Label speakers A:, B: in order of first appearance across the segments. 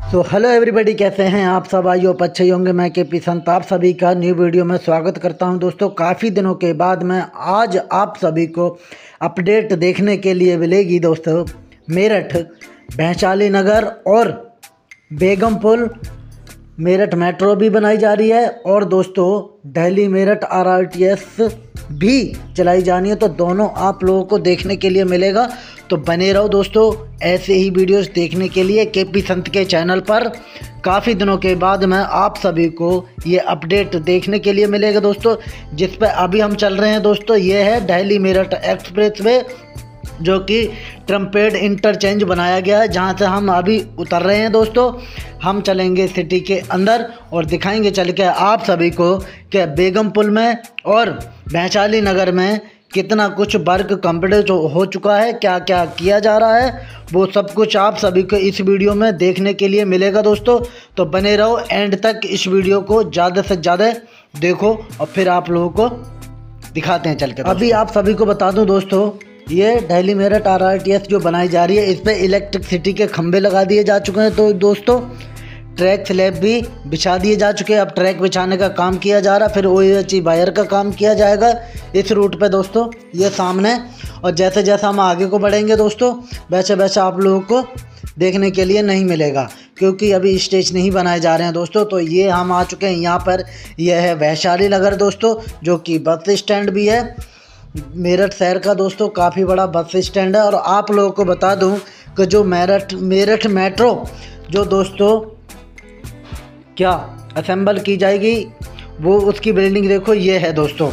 A: So hello everybody, कैसे हैं आप सब? आई होप अच्छे ही होंगे। मैं केपी संत आप सभी का न्यू वीडियो में स्वागत करता हूं। दोस्तों, काफ़ी दिनों के बाद मैं आज आप सभी को अपडेट देखने के लिए मिलेगी। दोस्तों, मेरठ, वैशाली नगर और बेगमपुल मेरठ मेट्रो भी बनाई जा रही है और दोस्तों दिल्ली मेरठ RRTS भी चलाई जानी है। तो दोनों आप लोगों को देखने के लिए मिलेगा, तो बने रहो दोस्तों ऐसे ही वीडियोस देखने के लिए केपी संत के चैनल पर। काफ़ी दिनों के बाद मैं आप सभी को ये अपडेट देखने के लिए मिलेगा दोस्तों, जिस पर अभी हम चल रहे हैं। दोस्तों, ये है दिल्ली मेरठ एक्सप्रेस वे, जो कि ट्रम्पेट इंटरचेंज बनाया गया है, जहां से हम अभी उतर रहे हैं। दोस्तों, हम चलेंगे सिटी के अंदर और दिखाएंगे चल के आप सभी को कि बेगमपुल में और वैशाली नगर में कितना कुछ वर्क कंप्लीट हो चुका है, क्या क्या किया जा रहा है, वो सब कुछ आप सभी को इस वीडियो में देखने के लिए मिलेगा दोस्तों। तो बने रहो एंड तक, इस वीडियो को ज़्यादा से ज़्यादा देखो और फिर आप लोगों को दिखाते हैं चल के। अभी आप सभी को बता दूं दोस्तों, ये दिल्ली मेरठ RRTS जो बनाई जा रही है, इस पर इलेक्ट्रिसिटी के खंभे लगा दिए जा चुके हैं। तो दोस्तों, ट्रैक स्लैब भी बिछा दिए जा चुके हैं। अब ट्रैक बिछाने का काम किया जा रहा है, फिर OHE वायर का काम किया जाएगा इस रूट पे दोस्तों, ये सामने। और जैसे जैसे हम आगे को बढ़ेंगे दोस्तों, वैसे वैसे आप लोगों को देखने के लिए नहीं मिलेगा, क्योंकि अभी स्टेज नहीं बनाए जा रहे हैं दोस्तों। तो ये हम आ चुके हैं यहाँ पर। यह है वैशाली नगर दोस्तों, जो कि बस स्टैंड भी है मेरठ शहर का दोस्तों, काफ़ी बड़ा बस स्टैंड है। और आप लोगों को बता दूं कि जो मेरठ मेट्रो जो दोस्तों क्या असेंबल की जाएगी, वो उसकी बिल्डिंग देखो, ये है दोस्तों।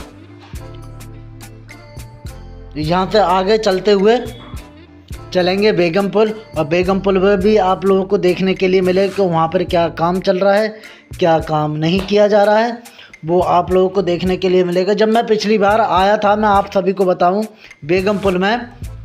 A: यहाँ से आगे चलते हुए चलेंगे बेगमपुल, और बेगमपुल में भी आप लोगों को देखने के लिए मिलेगा कि वहाँ पर क्या काम चल रहा है, क्या काम नहीं किया जा रहा है, वो आप लोगों को देखने के लिए मिलेगा। जब मैं पिछली बार आया था, मैं आप सभी को बताऊं, बेगमपुल में,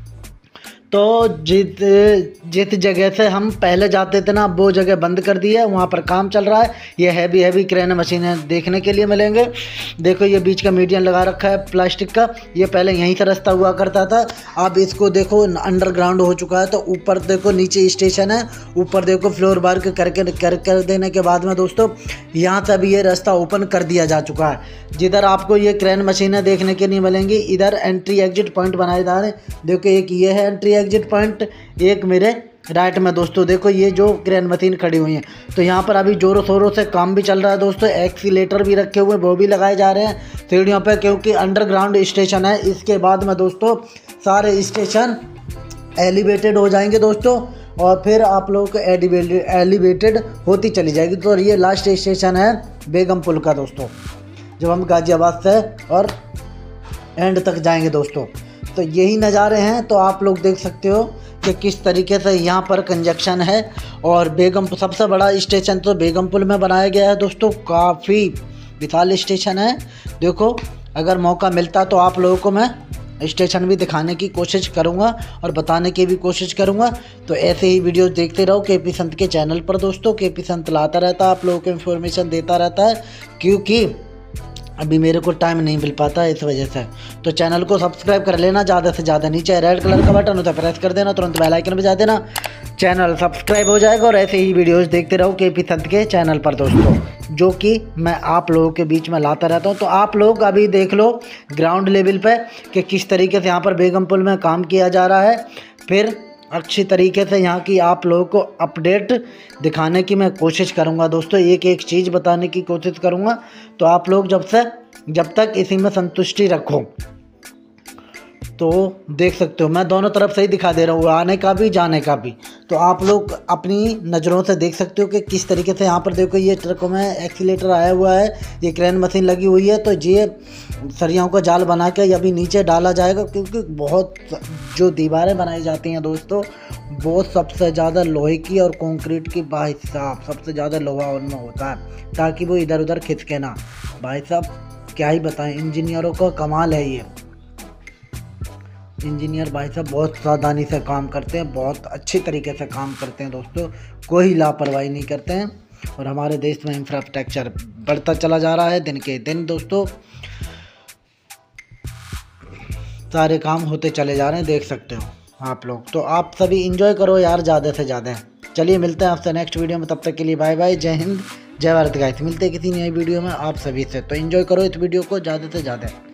A: तो जिस जगह से हम पहले जाते थे ना, वो जगह बंद कर दी है, वहाँ पर काम चल रहा है। ये हैवी क्रेन मशीनें देखने के लिए मिलेंगे। देखो, ये बीच का मीडियम लगा रखा है प्लास्टिक का, ये पहले यहीं से रास्ता हुआ करता था, अब इसको देखो अंडरग्राउंड हो चुका है। तो ऊपर देखो, नीचे स्टेशन है, ऊपर देखो फ्लोर वर्क कर देने के बाद में दोस्तों, यहाँ से अभी ये रास्ता ओपन कर दिया जा चुका है। जिधर आपको ये क्रेन मशीनें देखने के लिए मिलेंगी, इधर एंट्री एग्जिट पॉइंट बनाए जा रहे हैं। देखो, एक ये है एंट्री एग्जिट पॉइंट, एक मेरे राइट में दोस्तों देखो ये जो क्रेन मशीन खड़ी हुई है। तो यहाँ पर अभी जोरों शोरों से काम भी चल रहा है दोस्तों। एक्सीलेटर भी रखे हुए, वो भी लगाए जा रहे हैं सीढ़ियों पे, क्योंकि अंडरग्राउंड स्टेशन है। इसके बाद में दोस्तों सारे स्टेशन एलिवेटेड हो जाएंगे दोस्तों, और फिर आप लोगों को एलिवेटेड होती चली जाएगी। तो ये लास्ट स्टेशन है बेगमपुल का दोस्तों, जब हम गाजियाबाद से और एंड तक जाएंगे दोस्तों। तो यही नज़ारे हैं। तो आप लोग देख सकते हो कि किस तरीके से यहाँ पर कंजक्शन है। और बेगमपुल सबसे बड़ा स्टेशन तो बेगमपुल में बनाया गया है दोस्तों, काफ़ी विशाल स्टेशन है। देखो, अगर मौका मिलता तो आप लोगों को मैं स्टेशन भी दिखाने की कोशिश करूँगा और बताने की भी कोशिश करूँगा। तो ऐसे ही वीडियोस देखते रहो केपी संत के चैनल पर दोस्तों। केपी संत लाता रहता है, आप लोगों को इन्फॉर्मेशन देता रहता है, क्योंकि अभी मेरे को टाइम नहीं मिल पाता इस वजह से। तो चैनल को सब्सक्राइब कर लेना ज़्यादा से ज़्यादा, नीचे रेड कलर का बटन उसे प्रेस कर देना, तुरंत बेल आइकन बजा देना, चैनल सब्सक्राइब हो जाएगा। और ऐसे ही वीडियोस देखते रहो केपी संत के चैनल पर दोस्तों, जो कि मैं आप लोगों के बीच में लाता रहता हूँ। तो आप लोग अभी देख लो ग्राउंड लेवल पे कि किस तरीके से यहाँ पर बेगमपुल में काम किया जा रहा है। फिर अच्छी तरीके से यहाँ की आप लोगों को अपडेट दिखाने की मैं कोशिश करूँगा दोस्तों, एक एक चीज़ बताने की कोशिश करूँगा। तो आप लोग जब तक इसी में संतुष्टि रखो, तो देख सकते हो मैं दोनों तरफ से ही दिखा दे रहा हूँ, आने का भी जाने का भी। तो आप लोग अपनी नज़रों से देख सकते हो कि किस तरीके से यहाँ पर देखो, ये ट्रकों में एक्सीलेटर आया हुआ है, ये क्रेन मशीन लगी हुई है। तो ये सरियाओं का जाल बना के अभी नीचे डाला जाएगा, क्योंकि बहुत जो दीवारें बनाई जाती हैं दोस्तों, वो सबसे ज़्यादा लोहे की और कंक्रीट की, भाई साहब सबसे ज़्यादा लोहा उनमें होता है, ताकि वो इधर उधर खिसके ना। भाई साहब क्या ही बताएं, इंजीनियरों का कमाल है ये। इंजीनियर भाई साहब बहुत सावधानी से काम करते हैं, बहुत अच्छी तरीके से काम करते हैं दोस्तों, कोई लापरवाही नहीं करते हैं। और हमारे देश में इंफ्रास्ट्रक्चर बढ़ता चला जा रहा है दिन के दिन दोस्तों, सारे काम होते चले जा रहे हैं, देख सकते हो आप लोग। तो आप सभी एंजॉय करो यार ज़्यादा से ज़्यादा। चलिए मिलते हैं आपसे नेक्स्ट वीडियो में, तब तक के लिए बाय बाय, जय हिंद, जय भारत गाइस। मिलते हैं किसी नई वीडियो में आप सभी से, तो एंजॉय करो इस वीडियो को ज़्यादा से ज़्यादा।